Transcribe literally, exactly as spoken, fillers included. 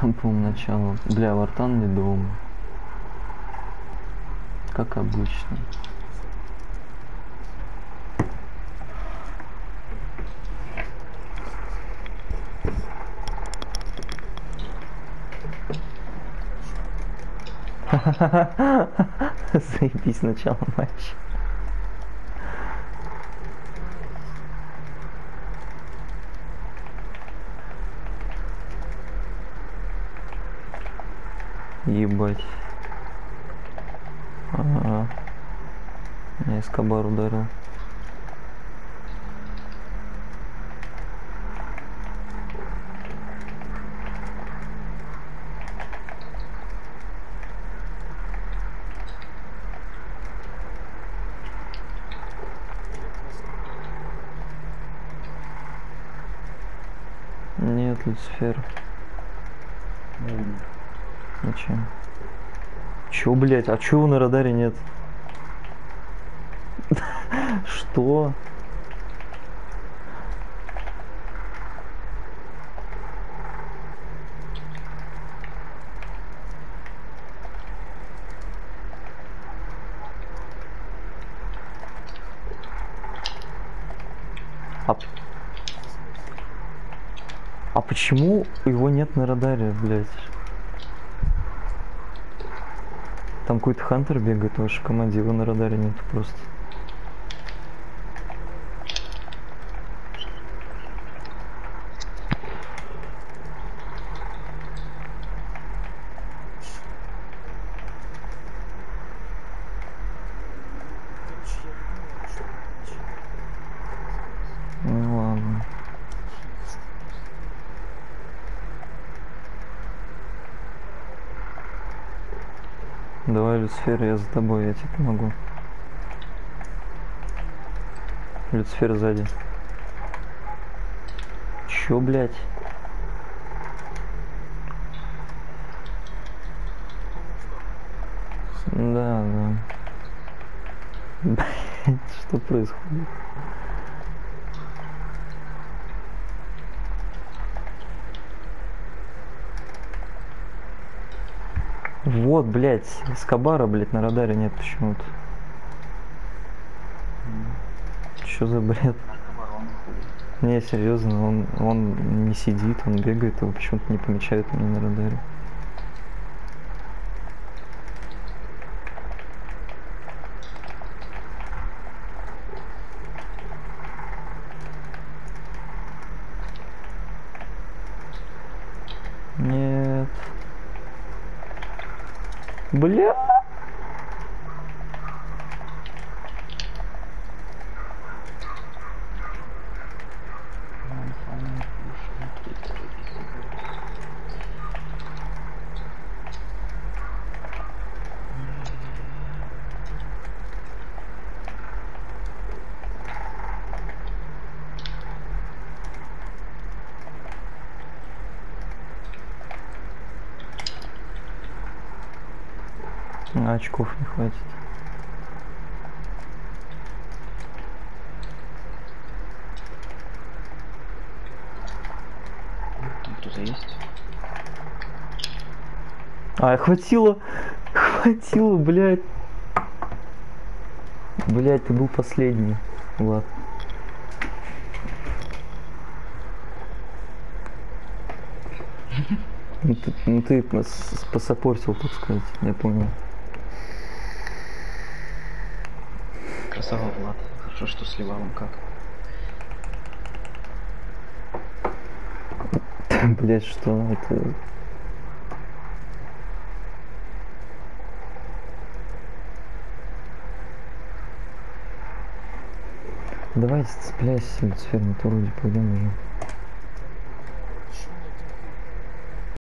Там, по-моему, начало. Бля, Вартан не дома. Как обычно. Заебись, начало матча. Ебать. Ага. Меня Эскобар ударил. Нет, Люцифер. Mm. Зачем? Чё, блять? А чё его на радаре нет? Что? А... а почему его нет на радаре, блять? Там какой-то хантер бегает в вашей команде, его на радаре нет просто. Ну ладно. Давай, Люцифер, я за тобой, я тебе помогу. Люцифер сзади. Чё, блядь? Да, да. Блядь, что происходит? Вот, блядь, Эскобара, блядь, на радаре нет почему-то. Что за бред? Не, серьезно, он, он не сидит, он бегает, его почему-то не помечают меня на радаре. Нет. Бля. А очков не хватит. Кто-то есть? А, хватило. Хватило, блядь. Блядь, ты был последний, Влад. Ну ты, ну, ты пос посопортил, так сказать, я понял. Красава, Влад. Хорошо, что с Левалом как. Блять, что это? Давайте цепляйся, Люцифер, на вроде пойдем уже.